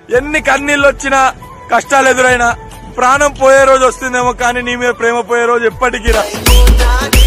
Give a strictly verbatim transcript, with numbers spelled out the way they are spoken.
ఎన్ని కన్నీళ్ళు వచ్చినా కష్టాలు ఎదురైనా ప్రాణం పోయే రోజు వస్తుందేమో కానీ నీ మీద ప్రేమ పోయే రోజు ఎప్పటికీ రా.